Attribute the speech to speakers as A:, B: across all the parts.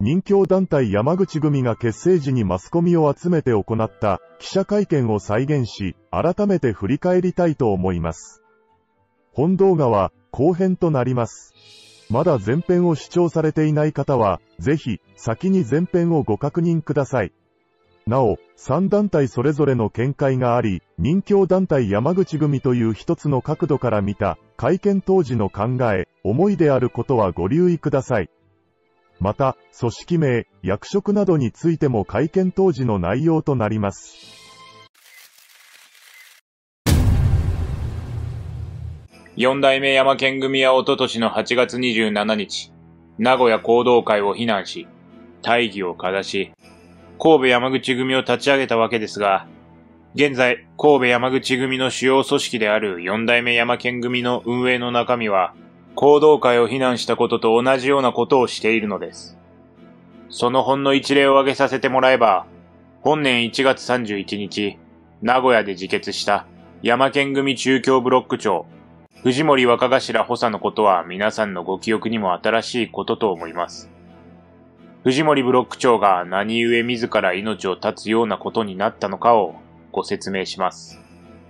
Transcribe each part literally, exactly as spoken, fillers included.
A: 任教団体山口組が結成時にマスコミを集めて行った記者会見を再現し、改めて振り返りたいと思います。本動画は後編となります。まだ前編を視聴されていない方は、ぜひ先に前編をご確認ください。なお、さん団体それぞれの見解があり、任教団体山口組という一つの角度から見た会見当時の考え、思いであることはご留意ください。また、組織名、役職などについても会見当時の内容となります。
B: 四代目山県組はおととしのはちがつにじゅうしちにち、名古屋講道会を非難し、大義を下し、神戸山口組を立ち上げたわけですが、現在、神戸山口組の主要組織である四代目山県組の運営の中身は、講道会を非難したことと同じようなことをしているのです。そのほんの一例を挙げさせてもらえば、本年いちがつさんじゅういちにち、名古屋で自決した山県組中京ブロック長、藤森若頭補佐のことは皆さんのご記憶にも新しいことと思います。藤森ブロック長が何故自ら命を絶つようなことになったのかをご説明します。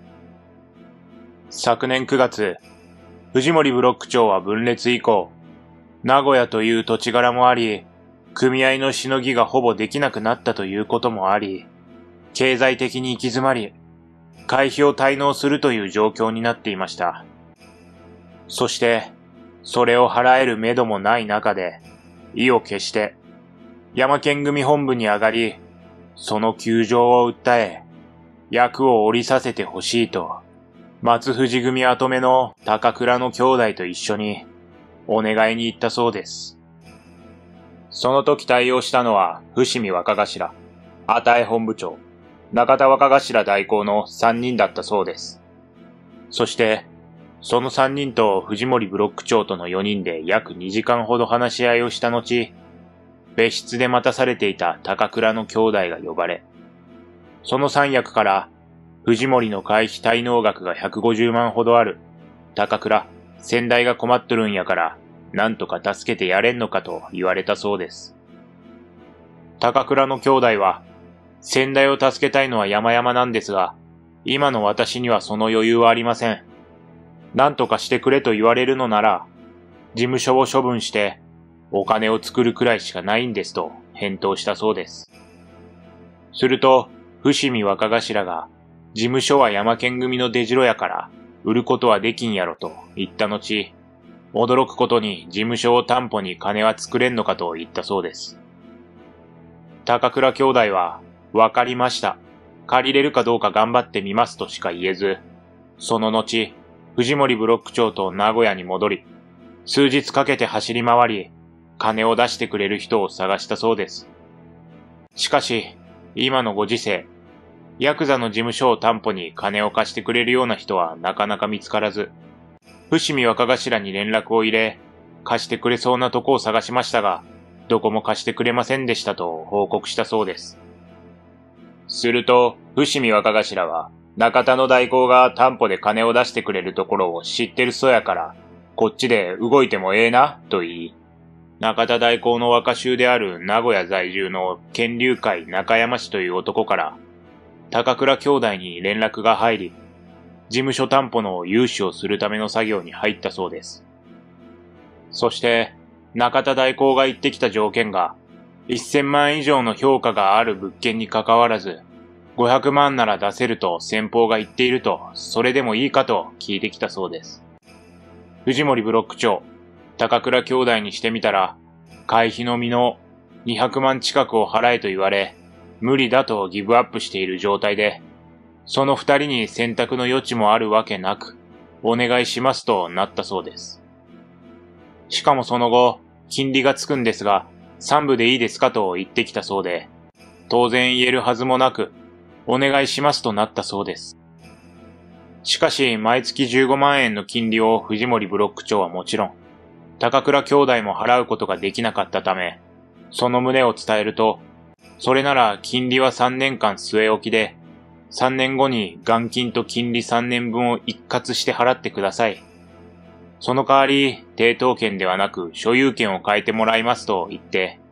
B: 昨年くがつ、藤森ブロック長は分裂以降、名古屋という土地柄もあり、組合のしのぎがほぼできなくなったということもあり、経済的に行き詰まり、会費を滞納するという状況になっていました。そして、それを払える目処もない中で、意を決して、山県組本部に上がり、その窮状を訴え、役を降りさせてほしいと、松藤組跡目の高倉の兄弟と一緒に、お願いに行ったそうです。その時対応したのは、伏見若頭、與本部長、中田若頭代行の三人だったそうです。そして、その三人と藤森ブロック長との四人で約二時間ほど話し合いをした後、別室で待たされていた高倉の兄弟が呼ばれ、その三役から、藤森の会費滞納額がひゃくごじゅうまんほどある、高倉、先代が困っとるんやから、なんとか助けてやれんのかと言われたそうです。高倉の兄弟は、先代を助けたいのは山々なんですが、今の私にはその余裕はありません。なんとかしてくれと言われるのなら、事務所を処分して、お金を作るくらいしかないんですと返答したそうです。すると、伏見若頭が、事務所は山県組の出城やから、売ることはできんやろと言った後、驚くことに事務所を担保に金は作れんのかと言ったそうです。高倉兄弟は、わかりました。借りれるかどうか頑張ってみますとしか言えず、その後、藤森ブロック長と名古屋に戻り、数日かけて走り回り、金を出してくれる人を探したそうです。しかし、今のご時世、ヤクザの事務所を担保に金を貸してくれるような人はなかなか見つからず、伏見若頭に連絡を入れ、貸してくれそうなとこを探しましたが、どこも貸してくれませんでしたと報告したそうです。すると、伏見若頭は、中田の代行が担保で金を出してくれるところを知ってるそやから、こっちで動いてもええな、と言い、中田代行の若衆である名古屋在住の剣龍会中山氏という男から、高倉兄弟に連絡が入り、事務所担保の融資をするための作業に入ったそうです。そして、中田代行が言ってきた条件が、せんまん以上の評価がある物件に関わらず、ごひゃくまんなら出せると先方が言っていると、それでもいいかと聞いてきたそうです。藤森ブロック長、高倉兄弟にしてみたら、会費のみのにひゃくまん近くを払えと言われ、無理だとギブアップしている状態で、その二人に選択の余地もあるわけなく、お願いしますとなったそうです。しかもその後、金利がつくんですが、三部でいいですかと言ってきたそうで、当然言えるはずもなく、お願いしますとなったそうです。しかし、毎月じゅうごまんえんの金利を藤森ブロック長はもちろん、高倉兄弟も払うことができなかったため、その旨を伝えると、それなら金利はさんねんかん据え置きで、さんねんごに元金と金利さんねんぶんを一括して払ってください。その代わり、抵当権ではなく所有権を変えてもらいますと言って、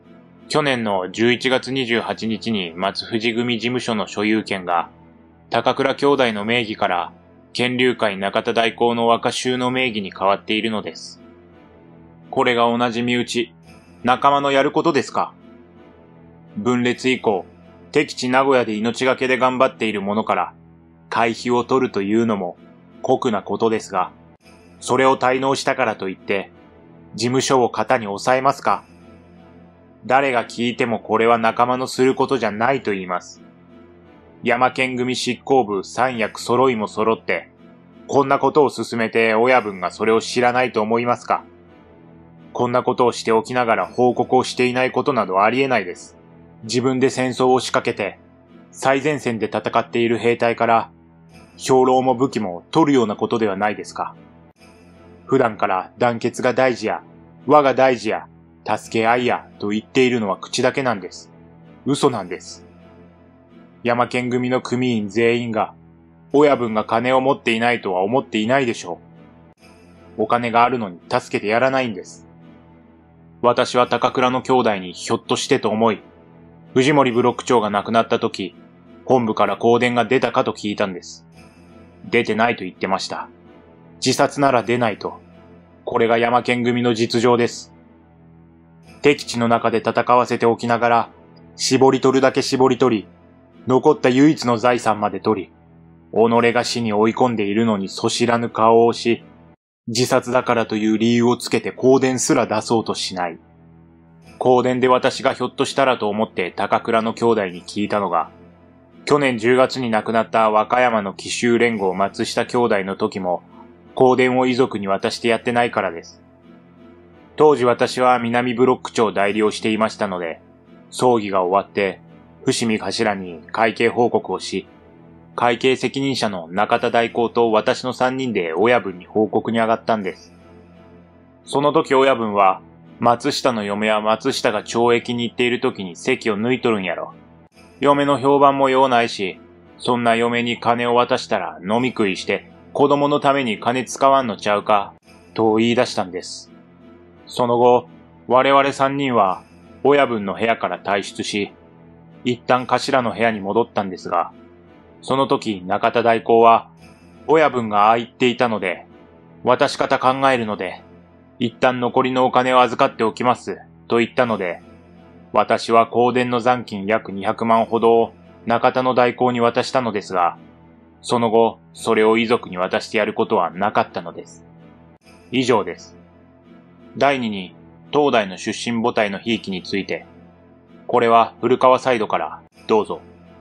B: 去年のじゅういちがつにじゅうはちにちに松藤組事務所の所有権が高倉兄弟の名義から剣龍会中田代行の若衆の名義に変わっているのです。これが同じ身内、仲間のやることですか？分裂以降、敵地名古屋で命がけで頑張っている者から会費を取るというのも酷なことですが、それを滞納したからといって事務所を型に抑えますか？誰が聞いてもこれは仲間のすることじゃないと言います。山県組執行部三役揃いも揃って、こんなことを進めて親分がそれを知らないと思いますか？こんなことをしておきながら報告をしていないことなどありえないです。自分で戦争を仕掛けて、最前線で戦っている兵隊から、兵糧も武器も取るようなことではないですか。普段から団結が大事や、我が大事や、助け合いやと言っているのは口だけなんです。嘘なんです。山県組の組員全員が、親分が金を持っていないとは思っていないでしょう。お金があるのに助けてやらないんです。私は高倉の兄弟にひょっとしてと思い、藤森ブロック長が亡くなった時、本部から香典が出たかと聞いたんです。出てないと言ってました。自殺なら出ないと。これが山県組の実情です。敵地の中で戦わせておきながら、絞り取るだけ絞り取り、残った唯一の財産まで取り、己が死に追い込んでいるのにそ知らぬ顔をし、自殺だからという理由をつけて香典すら出そうとしない。香典で私がひょっとしたらと思って高倉の兄弟に聞いたのが、去年じゅうがつに亡くなった和歌山の紀州連合松下兄弟の時も、香典を遺族に渡してやってないからです。当時私は南ブロック長代理をしていましたので、葬儀が終わって、伏見頭に会計報告をし、会計責任者の中田代行と私の三人で親分に報告に上がったんです。その時親分は、松下の嫁は松下が懲役に行っている時に籍を抜いとるんやろ。嫁の評判もようないし、そんな嫁に金を渡したら飲み食いして子供のために金使わんのちゃうか、と言い出したんです。その後、我々三人は親分の部屋から退出し、一旦頭の部屋に戻ったんですが、その時中田代行は、親分がああ言っていたので、渡し方考えるので、一旦残りのお金を預かっておきます、と言ったので、私は香典の残金約にひゃくまんほどを中田の代行に渡したのですが、その後、それを遺族に渡してやることはなかったのです。以上です。第二に、当代の出身母体のひいきについて、これは古川サイドからどうぞ。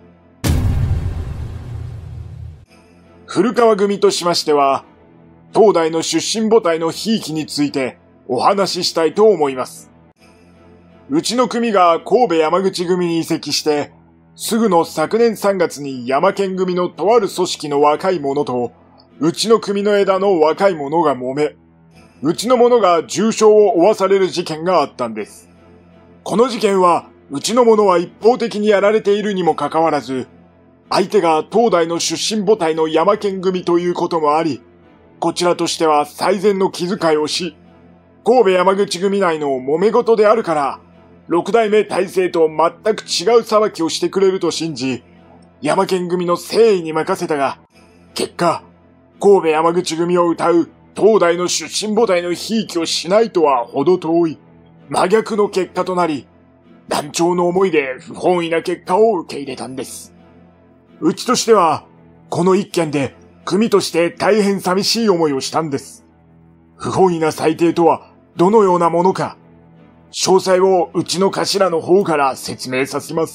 C: 古川組としましては、当代の出身母体のひいきについてお話ししたいと思います。うちの組が神戸山口組に移籍して、すぐの昨年さんがつに山県組のとある組織の若い者と、うちの組の枝の若い者が揉め、うちの者が重傷を負わされる事件があったんです。この事件は、うちの者は一方的にやられているにもかかわらず、相手が当代の出身母体の山県組ということもあり、こちらとしては最善の気遣いをし、神戸山口組内の揉め事であるから、六代目大勢と全く違う裁きをしてくれると信じ、山県組の誠意に任せたが、結果、神戸山口組を謳う当代の出身母体のひいきをしないとは程遠い、真逆の結果となり、断腸の思いで不本意な結果を受け入れたんです。うちとしては、この一件で組として大変寂しい思いをしたんです。不本意な裁定とはどのようなものか、詳細をうちの頭の方から説明させます。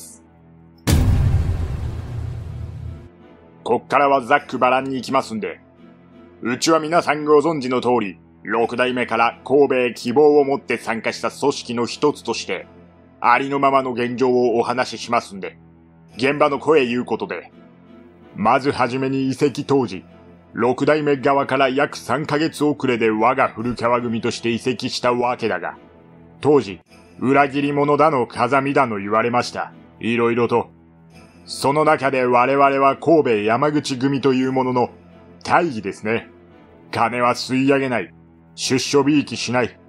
C: こっからはざっくばらんに行きますんで、うちは皆さんご存知の通り、六代目から神戸へ希望を持って参加した組織の一つとして、ありのままの現状をお話ししますんで、現場の声いうことで、まずはじめに移籍当時、六代目側から約さんかげつ遅れで我が古川組として移籍したわけだが、当時、裏切り者だの風見だの言われました。いろいろと。その中で我々は神戸山口組というものの大義ですね。金は吸い上げない。出所びいきしない。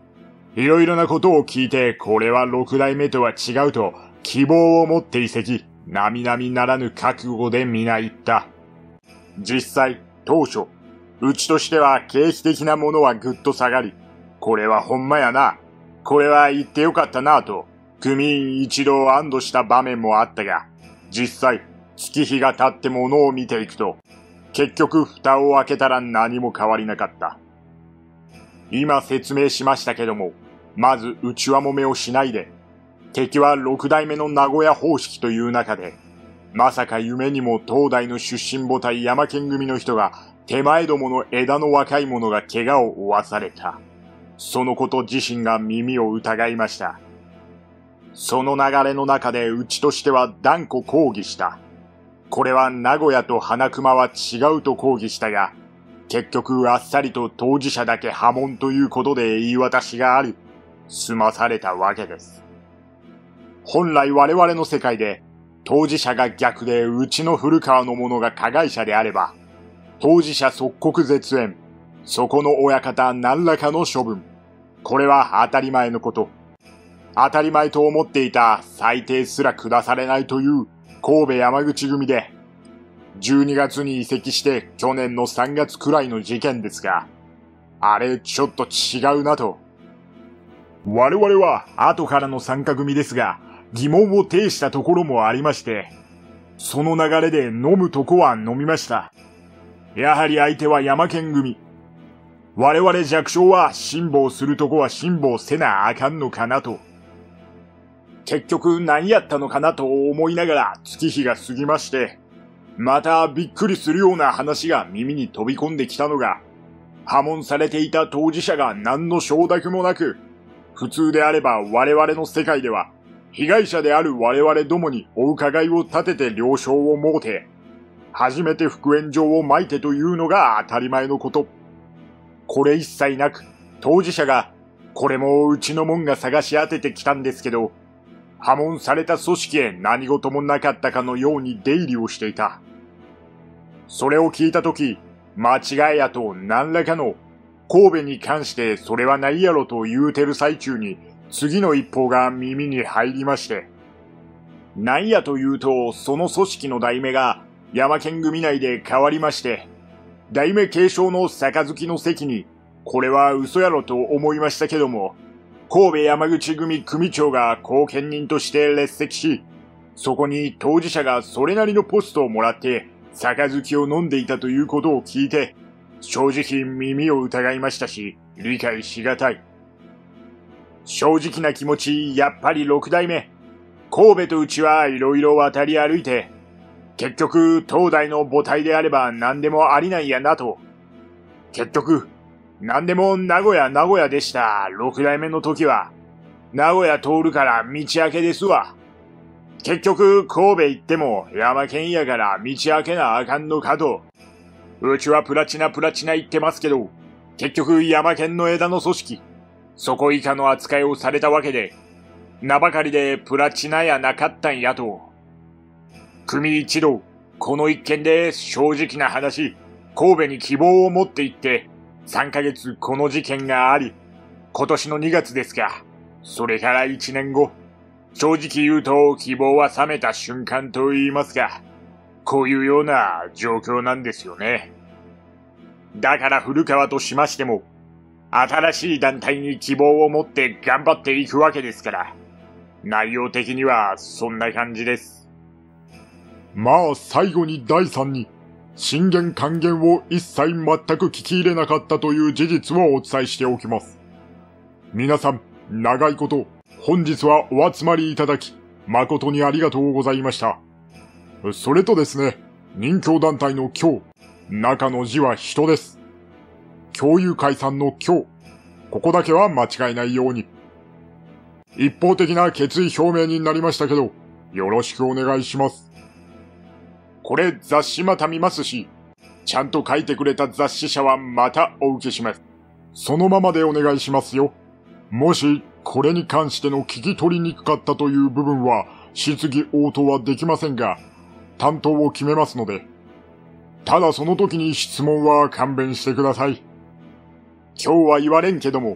C: いろいろなことを聞いて、これは六代目とは違うと、希望を持って移籍、並々ならぬ覚悟で皆言った。実際、当初、うちとしては経費的なものはぐっと下がり、これはほんまやな、これは言ってよかったなと、組員一同安堵した場面もあったが、実際、月日が経ってものを見ていくと、結局蓋を開けたら何も変わりなかった。今説明しましたけども、まず内輪もめをしないで、敵は六代目の名古屋方式という中で、まさか夢にも東大の出身母体山県組の人が、手前どもの枝の若い者が怪我を負わされた。そのこと自身が耳を疑いました。その流れの中でうちとしては断固抗議した。これは名古屋と花熊は違うと抗議したが、結局あっさりと当事者だけ破門ということで言い渡しがあり、済まされたわけです。本来我々の世界で、当事者が逆でうちの古川の者が加害者であれば、当事者即刻絶縁、そこの親方何らかの処分。これは当たり前のこと。当たり前と思っていた裁定すら下されないという神戸山口組で、じゅうにがつに移籍して去年のさんがつくらいの事件ですが、あれちょっと違うなと。我々は後からの参加組ですが、疑問を呈したところもありまして、その流れで飲むとこは飲みました。やはり相手は山県組。我々弱小は辛抱するとこは辛抱せなあかんのかなと。結局何やったのかなと思いながら月日が過ぎまして、またびっくりするような話が耳に飛び込んできたのが、破門されていた当事者が何の承諾もなく、普通であれば我々の世界では、被害者である我々どもにお伺いを立てて了承を設け、初めて復縁状を撒いてというのが当たり前のこと。これ一切なく、当事者が、これもうちのもんが探し当ててきたんですけど、破門された組織へ何事もなかったかのように出入りをしていた。それを聞いたとき、間違いやと何らかの、神戸に関してそれはないやろと言うてる最中に、次の一報が耳に入りまして。なんやというと、その組織の代目が山県組内で変わりまして、代目継承の杯の席に、これは嘘やろと思いましたけども、神戸山口組組長が後見人として列席し、そこに当事者がそれなりのポストをもらって、杯を飲んでいたということを聞いて、正直耳を疑いましたし、理解しがたい。正直な気持ち、やっぱり六代目。神戸とうちはいろいろ渡り歩いて、結局、東大の母体であれば何でもありなんやなと。結局、何でも名古屋名古屋でした六代目の時は、名古屋通るから道明けですわ。結局、神戸行っても山県やから道明けなあかんのかと。うちはプラチナプラチナ言ってますけど、結局山県の枝の組織、そこ以下の扱いをされたわけで、名ばかりでプラチナやなかったんやと。組一同、この一件で正直な話、神戸に希望を持って行って、さんかげつこの事件があり、今年のにがつですか、それからいちねんご、正直言うと希望は冷めた瞬間と言いますか、こういうような状況なんですよね。だから古川としましても、新しい団体に希望を持って頑張っていくわけですから、内容的にはそんな感じです。
D: まあ最後にだいさんに、進言還元を一切全く聞き入れなかったという事実をお伝えしておきます。皆さん、長いこと、本日はお集まりいただき、誠にありがとうございました。それとですね、任教団体の教、中の字は人です。共有会さんの教、ここだけは間違いないように。一方的な決意表明になりましたけど、よろしくお願いします。これ雑誌また見ますし、ちゃんと書いてくれた雑誌社はまたお受けします。そのままでお願いしますよ。もし、これに関しての聞き取りにくかったという部分は、質疑応答はできませんが、担当を決めますので。ただその時に質問は勘弁してください。今日は言われんけども、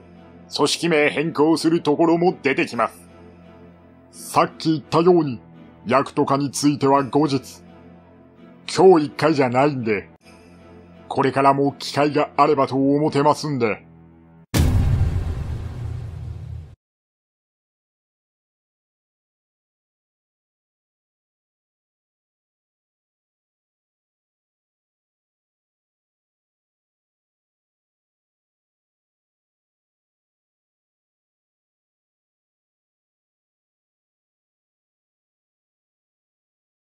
C: 組織名変更するところも出てきます。
D: さっき言ったように、役とかについては後日。今日一回じゃないんで、これからも機会があればと思ってますんで、